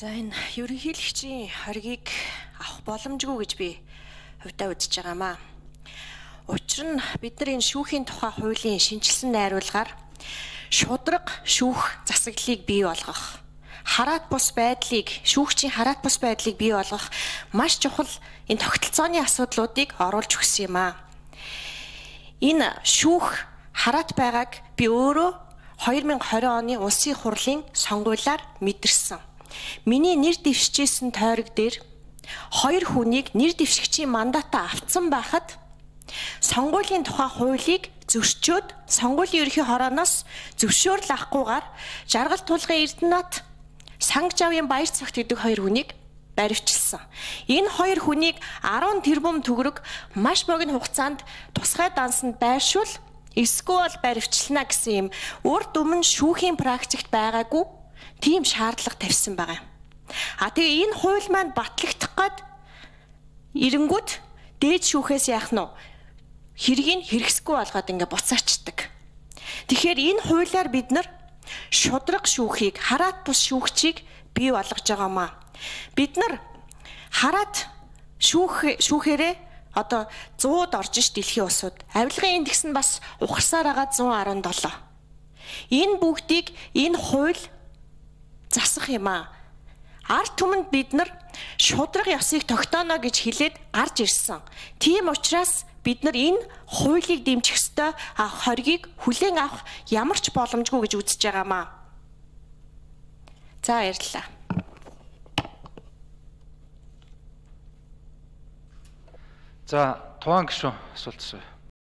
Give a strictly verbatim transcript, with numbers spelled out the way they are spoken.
За энэ ерөнхийлөгчийн хоргийг авах боломжгүй гэж би хувьдаа үзэж байгаамаа. Учир нь бид нар энэ шүүхийн тухай хуулийн шинжилсэн найруулгаар шудраг шүүх засаглалыг бий болгох, хараат бус байдлыг, шүүгчийн хараат бус байдлыг бий болгох маш чухал энэ тогтолцооны асуудлуудыг оруулж өгсөн юм аа. Энэ шүүх хараат байгааг би өөрөө хоёр мянган и двадцать оны улсын хурлын сонгуулиар мэдэрсэн. Миний нэр дэвшижсэн тойрог дээр хоёр хүнийг нэр дэвшигчийн мандатаа авцсан байхад сонгуулийн тухай хуулийг зөрчөөд сонгуулийн ерөнхий хорооноос зөвшөөрөл авахгүйгээр жаргал тулгын Эрдэнэт Сангжавын баяр цагт гэдэг хоёр хүнийг баривчилсан. Энэ хоёр хүнийг арван тэрбум төгрөг маш богино хугацаанд тусгай дансанд байршуул эсвэл баривчлана гэсэн юм урд өмнө шүүхийн практикт байгаагүй тийм шаардлага тавьсан байгаа. А тэгээ энэ хууль маань батлагдах гээд эренгүүд дээд шүүхээс яах нь хэргийг хэрэгсэхгүй болгоод ингээ буцаачдаг. Тэгэхээр энэ хуулиар бид нар шудраг шүүхийг, хараат бус шүүгчийг бий болгож байгаамаа. Бид нар хараат шүүх шүүхээрээ одоо зууд орж ш дэлхийн улсууд. Авилгын индекс нь бас ухарсаар байгаа зуун арван долоо. Энэ бүгдийг энэ хууль засах юм аа. Ард түмэнд бид нар шудраг ёсыг тогтооно гэж хэлээд гарч ирсэн. Тийм учраас бид нар энэ хуулийг дэмжих ёстой, хоргийг хүлээн авах ямар ч боломжгүй гэж үзэж байгаамаа. За баярлалаа. За, Тугаан гишүүн асуулт асууя.